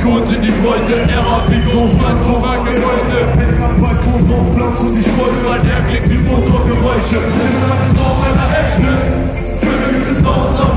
kurz in die Beute, RAP groß, ganz so Gebäude. Hängen am Balkon drauf, Platz und ich wollte, weil der klingt wie Motorgeräusche. In meinem Traum einer Echtes, für mich gibt es Ausnahmen.